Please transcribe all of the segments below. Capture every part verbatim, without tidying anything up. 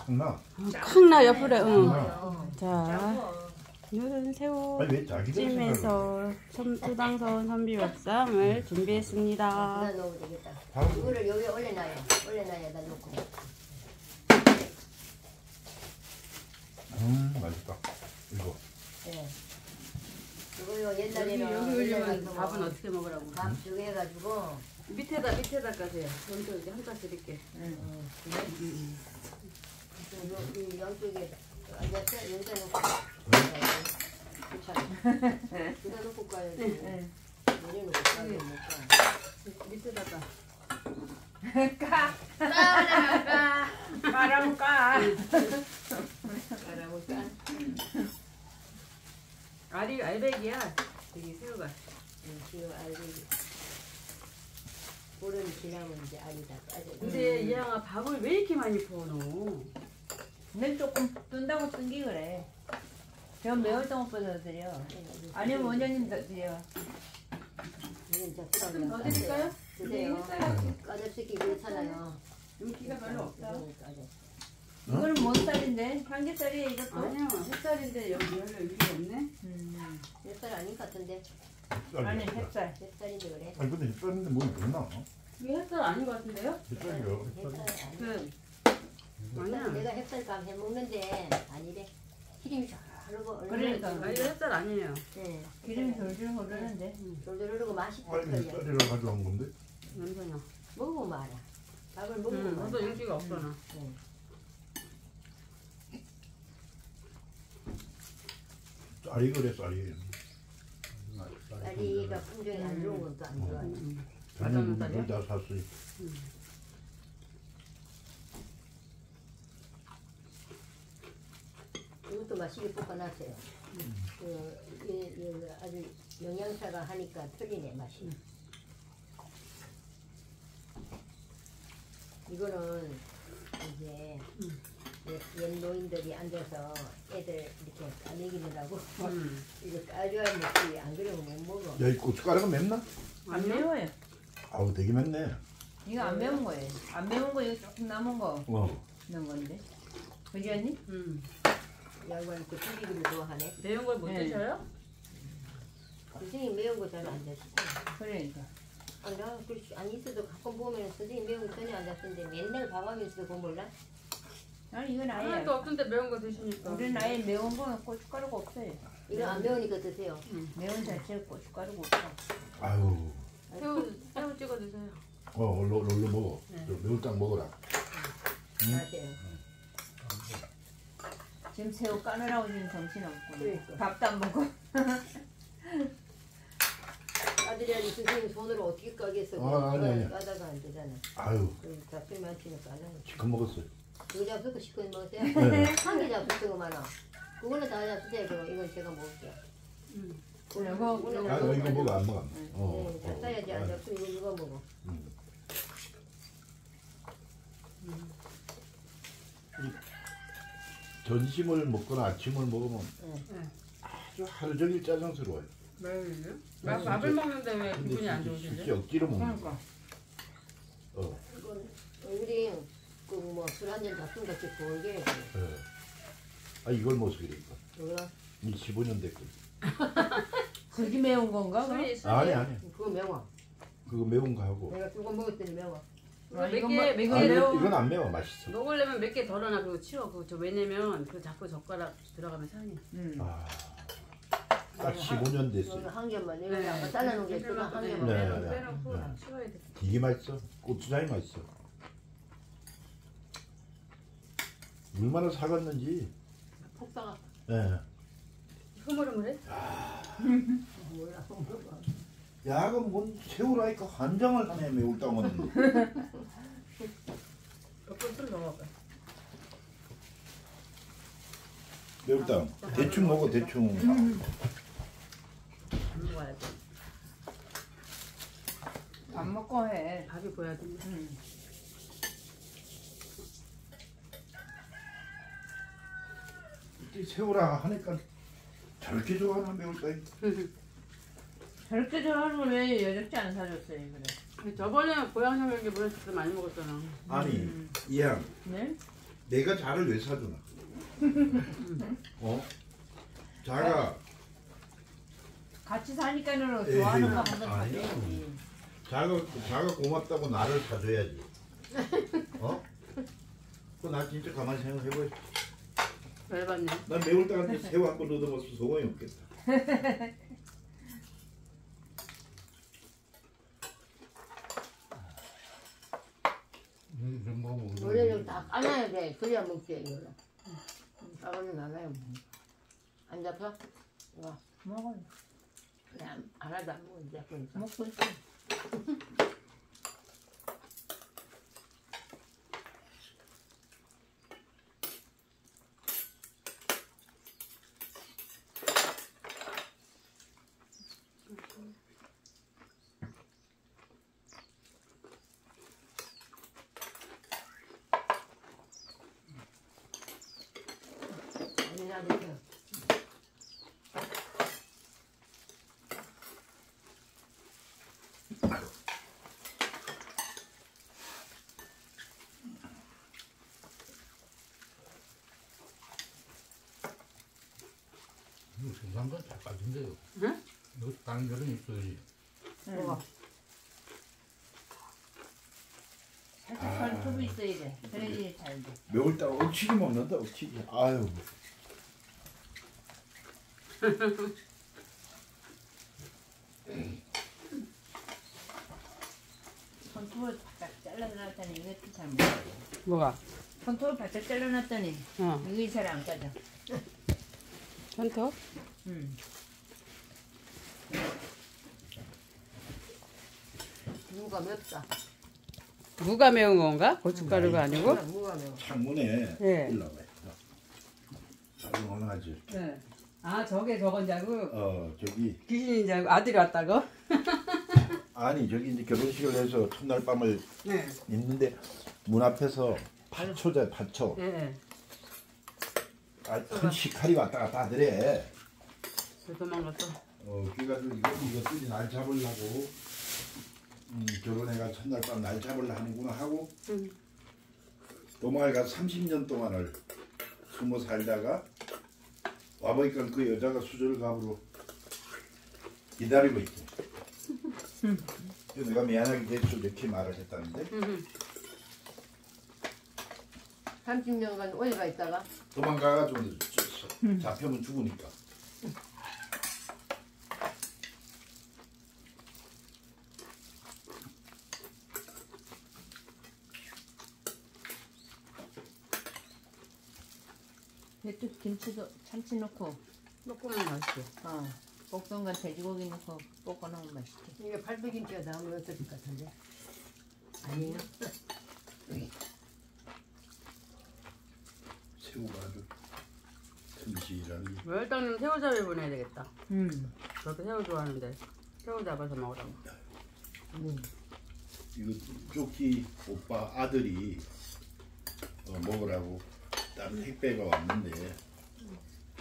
나. 칵나 옆으로. 응. 나. 자, 누른 새우 아니 왜 자기들 찜에서 소당선 선비밥상을 준비했습니다. 여기다 넣으면 되겠다. 바로 이거를 여기 올려놔요. 올려놔야 다 넣고. 음 맛있다. 이거. 네. 이거요 옛날에는 여기 올리면 옛날 밥은 같으면 어떻게 먹으라고? 밥 주게 해가지고 밑에다 밑에다 까세요. 먼저 이제 한자 드릴게. 응, 응. 그래? 요, 이 양쪽에 앉아서 여기다 놓고 귀찮아. 여기다 놓고 가야지. 내려놓고 가야 되니까. 밑에다가. 까. 까라 까. 까라무 까. 가라고 까. 알이 알배기야. 여기 새우가. 응, 지금 알지. 보름 지나면 이제 알이 다 빠져. 근데 이 양아 밥을 왜 이렇게 많이 부어놓어? 내 조금 뜬다고 뜬기 그래. 저 매울 똥보다 드려. 아니면 원장님 더 드려. 이건 적당히 더 드릴까요? 드세요. 까잡새끼 그렇잖아요. 윤기가 별로 없다. 까잡. 이거는 뭔 쌀인데? 삼겹살이에요 이것도? 아니요, 햇살인데 여기 별로 윤기가 없네. 음. 햇살 아닌 것 같은데. 아니 햇살. 햇살인데 그래. 아니 근데 햇살인데 뭐 있나? 이게 햇살 아닌 것 같은데요? 햇살이요. 햇살 햇살. 아니. 그 햇살, 아니야. 내가 햇살감 해 먹는데 아니래. 기름이 잘 흐르고 그러니까. 아 이거 햇살 아니에요. 네. 기름이 졸졸 흐르는데. 졸졸 흐르고 맛이 아니 털려. 햇살이라 가져온 건데. 냄새나. 먹으면 알아. 밥을 응, 먹으면 알아. 나도 윤기가 없잖아. 응. 쌀이 그래 쌀이. 쌀이가 품종이 안 좋은 건 또 안 좋아. 응. 저는 맞아, 맞아. 물다 샀어요. 이것도 맛있게 볶아놨어요. 그, 이, 이, 아주 영양사가 하니까 틀리네 맛이. 이거는 이제 옛, 옛 노인들이 앉아서 애들 이렇게 까먹이느라고 음. 이거 까줘야 먹지 안 그러면 못 먹어. 야, 이 고춧가루가 맵나? 안 아니요? 매워요. 아우 되게 맵네. 이거 안 매운 거예요. 안 매운 거 이거 조금 남은 거 어. 넣은 건데. 그지 언니? 음. 양반 그 튀기기를 좋아하네. 매운 걸 못 네. 드셔요? 선생님 매운 거 잘 안 드시고. 그러니까. 아, 나 그렇지 안 있어도 가끔 보면 선생님 매운 거 전혀 안 잡던데 맨날 밥하면서도 그거 몰라? 아니 이건 아예. 하나도 없던데 매운 거 드시니까. 우리는 아예 매운 거는 고춧가루가 없어요. 이거 안 매우니까 드세요. 매운 자체에 고춧가루가 없어. 아유. 새우 새우 찍어 드세요. 어 얼른 얼른 먹어. 네. 저 매울당 먹어라. 마세요. 지금 새우 까느라고 지금 정신 없고. 그러니까. 밥도 안 먹고. 아들이라니 선생님 손으로 어떻게 까겠어? 아, 아니, 아니. 까다가 안 되잖아. 아유. 그 잡술 많지는 까는. 지금 먹었어요. 그거 잡수고 시커 먹으세요? 네. 한 개 잡수고 많아. 그거는 다 잡수세요. 그럼 이건 제가 먹을게요. 음. 이거 아 이거 먹어 안 먹어. 어. 네, 잡숴야지 안 잡수고 이거 누가 먹어? 음. 전심을 먹거나 아침을 먹으면 네. 아주 하루 종일 짜증스러워요. 매운요? 네, 밥을 진짜. 먹는데 왜 근데 기분이 안 진짜, 좋으시죠? 진짜 억지로 먹는 거. 그러니까. 어. 이건 우리 그 뭐 술 한 잔 잡순 같이 보게 해야지. 예. 아 이걸 못 쓰겠다. 뭐야? 이 십오 년 됐거든. 그게 매운 건가? 그럼? 술이 아니 아니. 그거 매워. 그거 매운 거 하고. 내가 조금 먹었더니 매워. 아, 몇 이건 개, 뭐- 몇 이건 아 개, 이거, 매운- 이건 안 매워 맛있어. 먹으려면 몇 개 덜어놔 그리고 치워. 그거 저 왜냐면 그 자꾸 젓가락 들어가면 상해. 음. 아. 딱 십오 년 여기 됐어요. 한 개만 이거 아까 잘라놓은 게 있어. 한 개만 네, 빼놓고. 네. 빼놓고 네. 치워야 돼. 되게 맛있어. 고추장이 맛있어. 얼마나 사갔는지. 폭사가 예. 흐물흐물해? 몰라. 야, 그럼 뭔 새우라니까 한장을 하네 매울당은. 몇번 술 넣어봐. 매울당 대충 먹어 대충. 안 먹어야 돼. 밥 먹고 해. 밥이 보여야 돼. 음. 이 새우라 하니까 저렇게 좋아하나 매울당이. 저렇게 좋아하는 걸 왜 여적지 안 사줬어요, 그래? 저번에 고양이 혈기 보냈을 때 많이 먹었잖아. 아니 음. 이양 네? 내가 자를 왜 사주나? 어? 자가 같이 사니까는 에이, 좋아하는 거 한번 아니야. 사줘야지. 자가 자가 고맙다고 나를 사줘야지. 어? 그나 진짜 가만히 생각해봐. 열받네. 난 매울 때한테 새우 한 번 얻어먹어서 소용이 없겠다. 음, 좀 먹으면 노래를 다 까놔야 돼. 그래야 먹지 이거를. 까버리면 안 해요. 안 잡혀? 와, 먹어요. 그냥 하나도 안 먹어. 이제 그러니까. 먹고 있어. 아니나 먹어. 이거 생산 건잘 빠진대요. 응? 이거 다른 데는 있어야지. 뭐가? 살짝 설톱이 있어야 돼. 그래야지 잘 돼. 매울 때 억치기 먹는다 억치기. 아유. 손톱을 바짝 잘라놨더니 이것도 잘 먹어요. 뭐가? 손톱을 바짝 잘라놨더니 어. 이게 잘 안 까져. 손톱? 응. 무가 맵다. 무가 매운 건가? 고춧가루가 아니고? 무가 매워. 창문에 예. 일러봐요. 자그만하지. 네. 아 저게 저건 줄 알고 어 저기 귀신인 줄 알고 아들이 왔다고? 아니 저기 이제 결혼식을 해서 첫날 밤을 네. 있는데 문 앞에서 파초자 파초. 네. 아, 큰 시칼이 왔다 갔다 하더래. 저 도망갔어. 어, 그래가지고 이거 이것들이 날 잡으려고 음, 결혼해가 첫날 밤 날 잡으려 하는구나 하고 응. 도망을 삼십 년 동안을 숨어 살다가 와보니까 그 여자가 수절갑으로 기다리고 있대. 그래서 내가 미안하게 됐죠 이렇게 말을 했다는데 응. 삼십 년간 오해가 있다가 도망가가지고 잡히면 죽으니까. 또 김치도 참치 넣고 조금만 맛있어. 어 볶음과 돼지고기 넣고 볶아 놓으면 맛있지. 이게 팔백김치가 나오면 어떨 것 같은데? 아니에요? 새우가 아주 틈실하니. 월당님 새우잡이 보내야 되겠다. 음. 저도 새우 좋아하는데 새우 잡아서 먹으라고. 음. 이거 쪼끼 오빠 아들이 어, 먹으라고 다른 택배가 왔는데 음.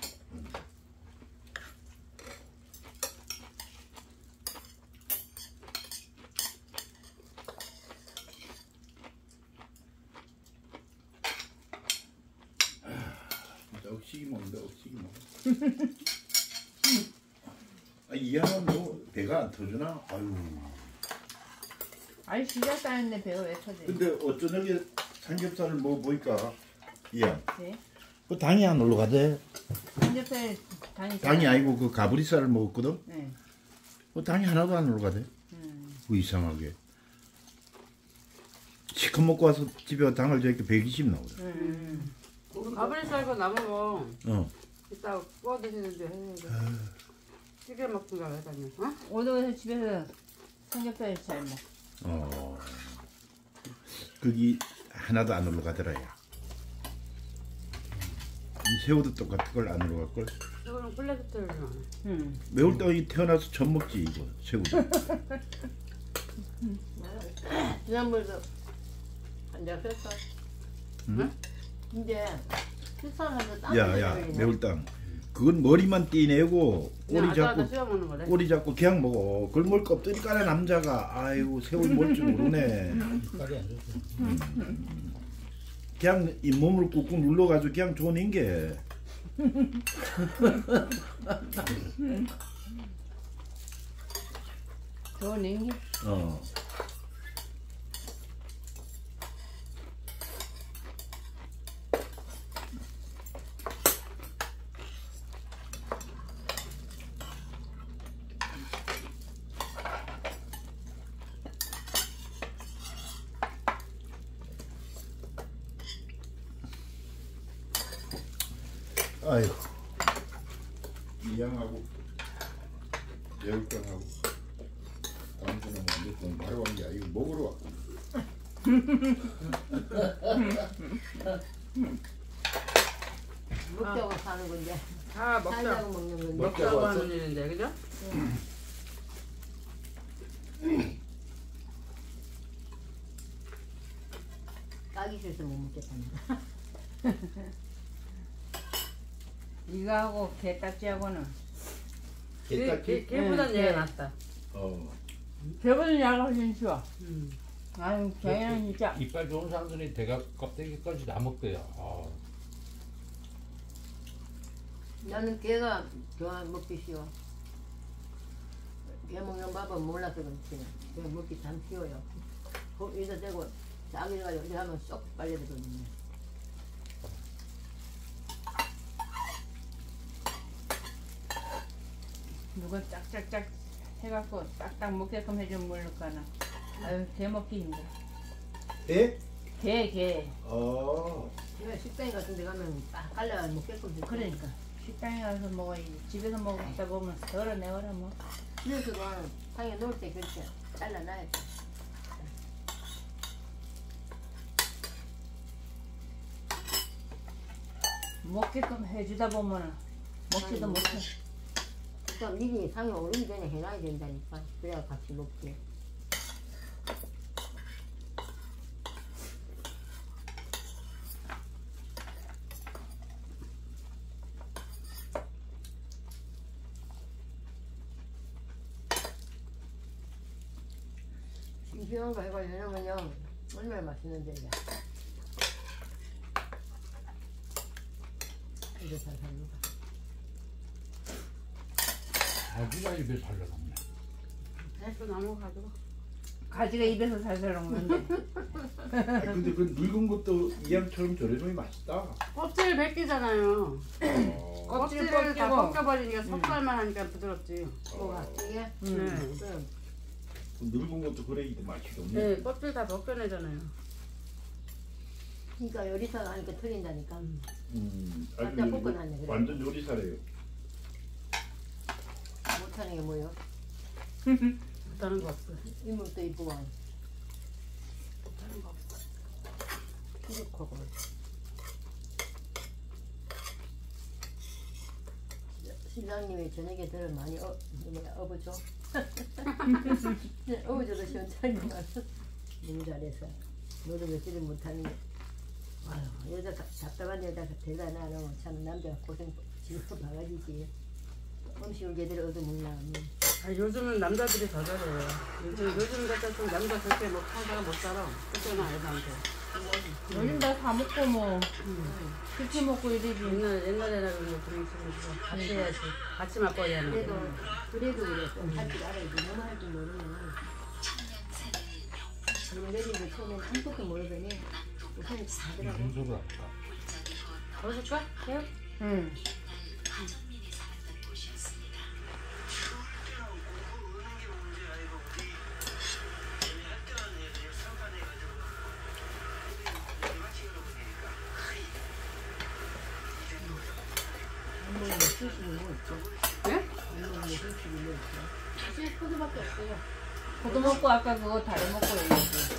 진짜 억시기 먹는다 억시기 먹어. 아, 이 양은 뭐 배가 안 터지나? 아유. 아니 시작하는데 배가 왜 터져? 근데 어쩌냐게 삼겹살을 먹어 보니까 이양. 네? 그 당이 안 올라가대. 삼겹살 당이 당이 아니고 그 가브리살을 먹었거든. 네. 그 당이 하나도 안 올라가대. 음. 그 이상하게. 시커 먹고 와서 집에 와 당을 저렇게 백이십 나오더라. 음. 우리 가브리살 거 남으고 어. 이따 구워 드시는데 해야지. 찌개 먹든가 해가지고. 어? 오늘은 집에서 삼겹살 잘 먹. 어. 거기 하나도 안 올라가더라 야. 이 새우도 똑같은 걸 안 올라갈 걸. 이거는 콜레스테롤이 많아. 음. 매울 때 태어나서 처음 먹지 이거 새우도. 지난번에도 한잔 했어. 응? 이제 식사하면서 땀이 야야 흘리네. 매울땅. 그건 머리만 띠내고 꼬리 그냥 잡고 아다아다 씹어 먹는 거래. 꼬리 잡고 그냥 먹어. 그걸 뭘 껍데기 까는 남자가 아이고 새우 먹을 줄 모르네. 색깔이 안 좋죠. 그냥 잇몸을 꾹꾹 눌러가지고 그냥 조는 게. 좋은 냉기. 어. 아이고 이양하고 매울병하고 당신은 완전 바로 한 게 아니고 먹으러 와. 먹자고 사는 건데 다 먹자. 살자고 먹는 건데 먹자고 왔어? 하는 일인데, 그죠? 까기 싫어서 못 먹겠답니다. 이거하고 게딱지하고는 걔, 걔, 개딱지. 걔보단 응, 얘가 걔. 낫다. 어. 저보다 약가 훨씬 쉬워. 음. 아유 저희는 진짜 이빨 좋은 사람들이 대가 껍데기까지 다 먹대요. 아, 나는 개가 좋아 먹기 쉬워. 개 먹는 밥은 몰라서 그렇지. 개 먹기 참 쉬워요. 거기서 대고 싹 해가지고 이렇게 하면 쏙 빨려들거든요. 누가 짝짝짝 해갖고 딱딱 먹게끔 해주면 모를까나. 아유 게 먹기 힘들어. 에? 게 게. 어. 내가 식당 같은 데 가면 딱 갈라 먹겠거든. 그러니까 식당에 가서 먹어야지. 집에서 먹다 보면 덜어내거라 뭐. 그래서도 방에 놓을 때 그렇게 잘라놔야 돼. 먹게끔 해주다 보면은 먹지도 아니, 못해. 일단 미리 상에 오르기 전에 해놔야 된다니까. 그래야 같이 먹지. 싱싱한 거 해가 해놓으면요 얼마나 맛있는데 이게. 이거 잘 살려봐. 아기가 입에 살려놓네. 또 나무 가지고. 가지가 입에서 살살 녹는데. 아, 근데 그 늙은 것도 이양처럼 절여놓으면 맛있다. 껍질 벗기잖아요. 어. 껍질을 껍질 다 벗기고. 벗겨버리니까 속살만 하니까 부드럽지. 뭐가 이게? 네. 음. 그럼 그 늙은 것도 그래 이도 맛이 없네. 네, 껍질 다 벗겨내잖아요. 그러니까 요리사가 하니까 틀린다니까. 음. 완전 아주 볶아놨네, 그래. 완전 요리사래요. 못하는 게 뭐요? 다른 거 없어. 이목도 이쁘고 다른 거 없어. 피죽하고. 신랑님이 저녁에 들을 많이 어, 뭐야, 업어줘. 업어줘도 시원찮구만. 너무 잘해서. 너도 며칠을 못하는데. 아유, 여자 답답한 여자가 대단하노. 참 남자가 고생 지금 바가지지. 음식을 제대로 얻어 먹나. 아, 요즘은 남자들이 더 잘해요. 요즘, 요즘 같은 남자 절대 뭐 살다가 못 살아. 그때나 애들한테. 요즘 다 사 먹고 뭐 시켜 먹고 이러지. 옛날, 옛날에나 그런 그런 식으로 같이 해야지. 같이 맛봐야 하는 그래도 거. 그래도 그래 할 줄 알아야지. 너무 할 줄 모르면 우리 내리도 처음엔 아무것도 모르더니 우선 다 하더라고. 무슨 소리 할까? 더 줄까? 새우? 응. 한 번에 수십이 뭐 있죠? 네? 한 번에 수십이 뭐 있죠? 사실 포도밖에 없어요. 고도 먹고 아까 그거 다리 먹고 얘기했지.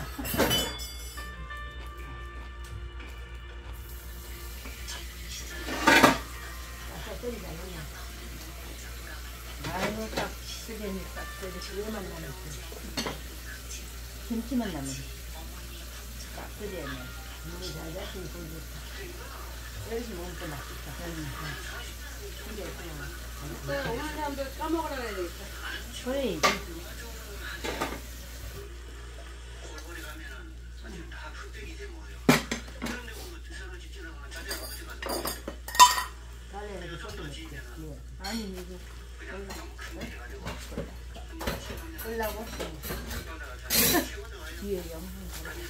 아까 끓이지 않았나? 아이고 딱 쓰리니 딱 쓰리. 그거만 남았지. 김치만 남은. 딱 쓰리네. 물이 잘 잡히니 보기 좋다. 여기서 먹으면 또 맛있다. 근데 그냥 네, 오늘 사람들 까먹으라 그래야 되겠다. 그래. 아니 이거 끌라고 뒤에 영상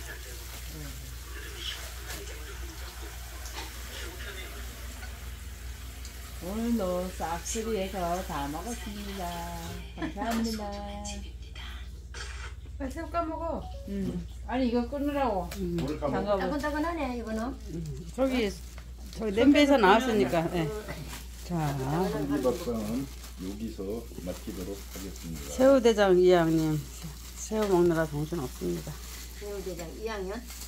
오늘도 싹쓸이해서 다 먹었습니다. 감사합니다. 빨리 새우 까먹어. 음. 아니 이거 끊으라고. 오늘 까먹 장갑을. 따끈따끈하네 이거는. 저기 저기 냄비에서 나왔으니까. 예. 자, 삼지밥은 여기서 마치도록 하겠습니다. 새우대장 이장님 새우 먹느라 정신 없습니다. 새우대장 이 학년.